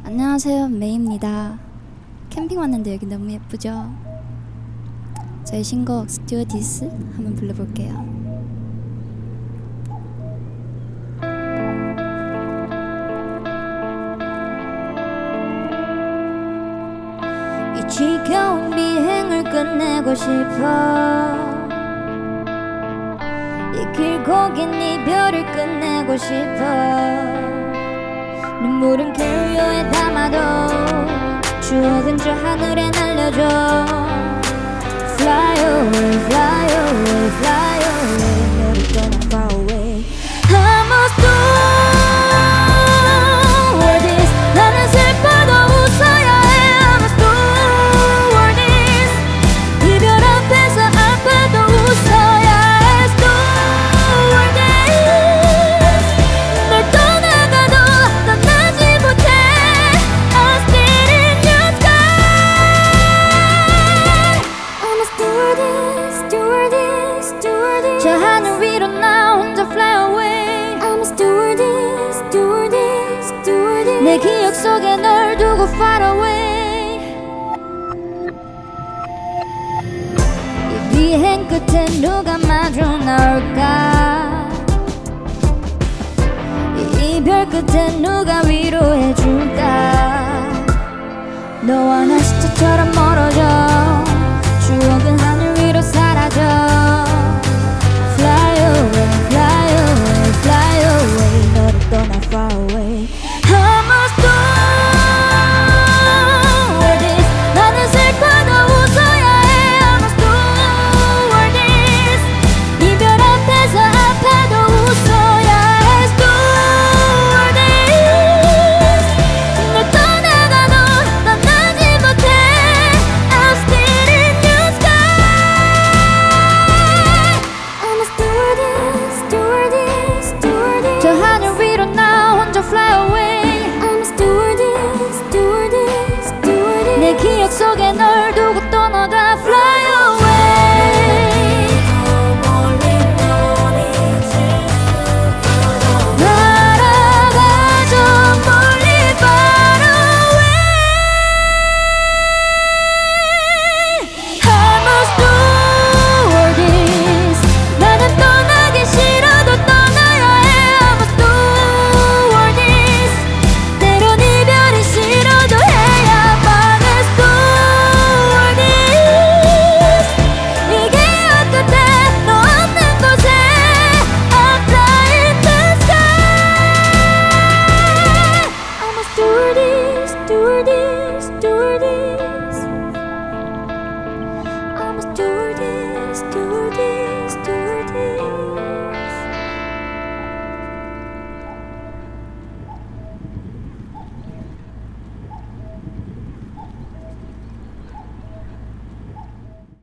안녕하세요, 메이입니다. 캠핑 왔는데 여기 너무 예쁘죠? 저희 신곡 스튜어디스 한번 불러볼게요. 이 지겨운 비행을 끝내고 싶어. 이 길고 긴 이별을 끝내고 싶어. 눈물은 캐리어에 담아도 추억은 저 하늘에 날려줘. Fly away, fly away, fly away. 너를 떠나 far away. I'm a stewardess. 나는 슬퍼도 웃어야 해. I'm a stewardess. 이별 앞에서 아파도 웃어야 해. Stewardess. 널 떠나가도 떠나지 못해. I'm still in your sky. I'm a stewardess, stewardess, stewardess. 저 하늘 위로 나 혼자 fly away. I'm a stewardess, stewardess, stewardess. 내 기억 속에 널 두고 far away. 이 비행 끝에 누가 마주 나올까? 이 이별 끝에 누가 위로해줄까? 너와 나 시차처럼 멀어져.